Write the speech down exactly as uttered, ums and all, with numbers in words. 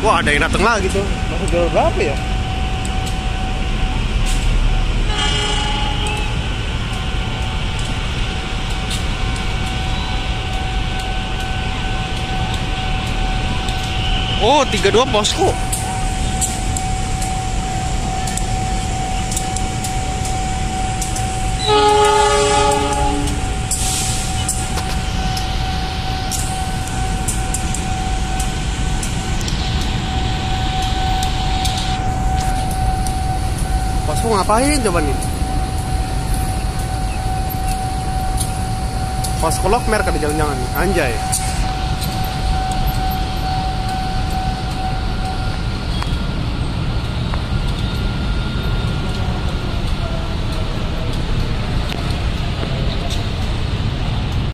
Wah, ada yang datang lagi tuh. Masuk jalur berapa ya? Oh, tiga puluh dua posko. Posko ngapain coba nih? Posko Lokmer kan jangan-jangan. Anjay.